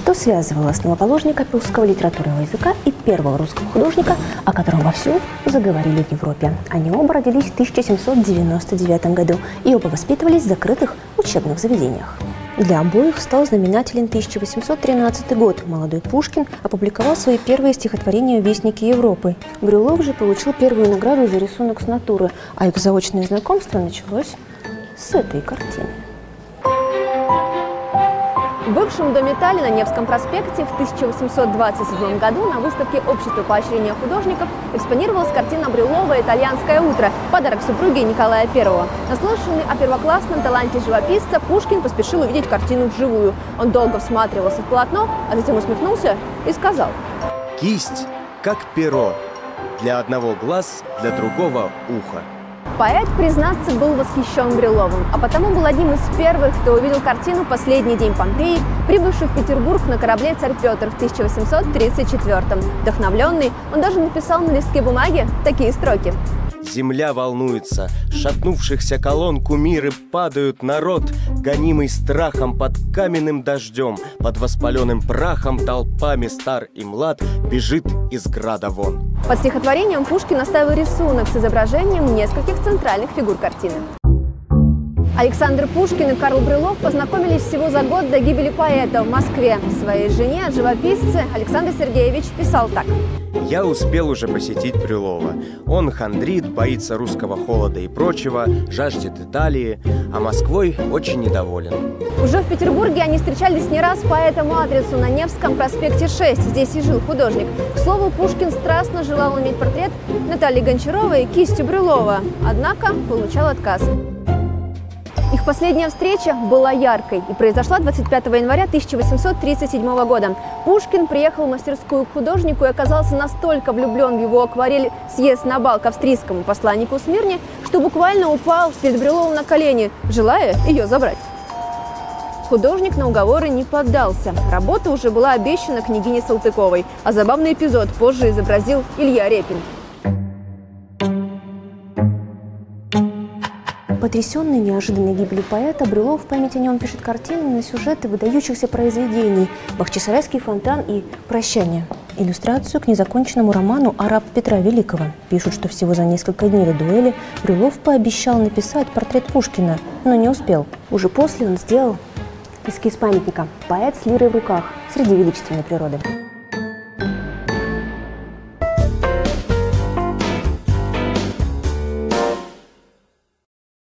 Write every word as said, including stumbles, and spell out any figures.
Что связывало основоположника русского литературного языка и первого русского художника, о котором вовсю заговорили в Европе? Они оба родились в тысяча семьсот девяносто девятом году и оба воспитывались в закрытых учебных заведениях. Для обоих стал знаменателен тысяча восемьсот тринадцатый год. Молодой Пушкин опубликовал свои первые стихотворения в «Вестнике Европы». Брюлов же получил первую награду за рисунок с натуры, а их заочное знакомство началось с этой картины. В бывшем доме Талли на Невском проспекте в тысяча восемьсот двадцать седьмом году на выставке Общества поощрения художников экспонировалась картина Брюлова «Итальянское утро» – подарок супруги Николая Первого. Наслышанный о первоклассном таланте живописца, Пушкин поспешил увидеть картину вживую. Он долго всматривался в полотно, а затем усмехнулся и сказал: «Кисть, как перо, для одного глаз, для другого уха». Поэт, признаться, был восхищен Брюловым, а потому был одним из первых, кто увидел картину «Последний день Помпеи», прибывший в Петербург на корабле «Царь Петр» в тысяча восемьсот тридцать четвёртом. Вдохновленный, он даже написал на листке бумаги такие строки: «Земля волнуется, шатнувшихся колонн кумиры падают, народ, гонимый страхом под каменным дождем, под воспаленным прахом толпами стар и млад бежит из града вон». Под стихотворением Пушкин оставил рисунок с изображением нескольких центральных фигур картины. Александр Пушкин и Карл Брюлов познакомились всего за год до гибели поэта в Москве. Своей жене, живописце, Александр Сергеевич писал так: «Я успел уже посетить Брюлова. Он хандрит, боится русского холода и прочего, жаждет Италии, а Москвой очень недоволен». Уже в Петербурге они встречались не раз по этому адресу на Невском проспекте шесть. Здесь и жил художник. К слову, Пушкин страстно желал иметь портрет Натальи Гончаровой кистью Брюлова, однако получал отказ. Их последняя встреча была яркой и произошла двадцать пятого января тысяча восемьсот тридцать седьмого года. Пушкин приехал в мастерскую к художнику и оказался настолько влюблен в его акварель «Съезд на бал» к австрийскому посланнику Смирне, что буквально упал перед Брюловым на колени, желая ее забрать. Художник на уговоры не поддался. Работа уже была обещана княгине Салтыковой, а забавный эпизод позже изобразил Илья Репин. Потрясенный неожиданной гибелью поэта, Брюлов в память о нем пишет картины на сюжеты выдающихся произведений «Бахчисарайский фонтан» и «Прощание». Иллюстрацию к незаконченному роману «Араб Петра Великого». Пишут, что всего за несколько дней до дуэли Брюлов пообещал написать портрет Пушкина, но не успел. Уже после он сделал эскиз памятника «Поэт с лирой в руках» среди величественной природы.